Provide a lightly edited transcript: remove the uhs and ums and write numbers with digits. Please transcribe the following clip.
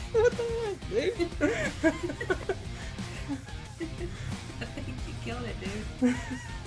What the heck, dude? I think you killed it, dude.